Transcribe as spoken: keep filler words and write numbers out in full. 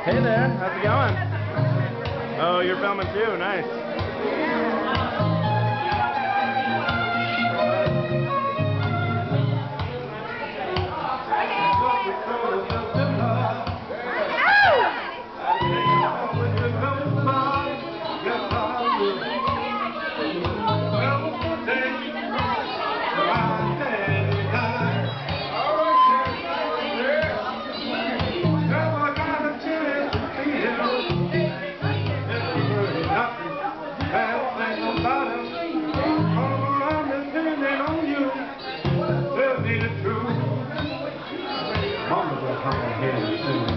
Hey there, how's it going? Oh, you're filming too, nice. Mama will come ahead and sing.